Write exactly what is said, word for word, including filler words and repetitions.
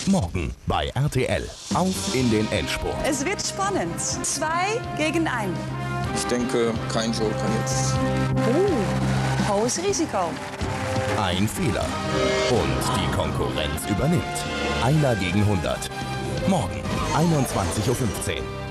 Morgen bei R T L. Auf in den Endspurt. Es wird spannend. Zwei gegen ein. Ich denke, kein Joker jetzt. Oh, hohes Risiko. Ein Fehler. Und die Konkurrenz übernimmt. Einer gegen hundert. Morgen, einundzwanzig Uhr fünfzehn.